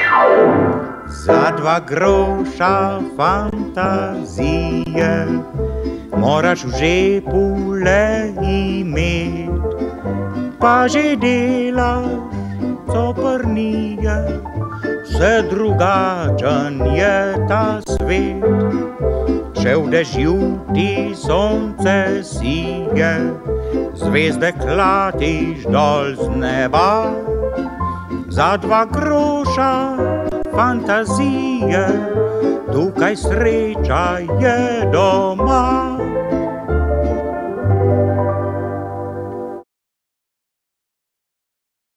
Za 2 groša fantazije moraš v žepu le imet, pa že delaš coprnije, vse drugačen je ta svet. Še v dežju ti sonce sije, zvezde klatiš dol z neba. Za 2 groša fantazije, tukaj sreča je doma.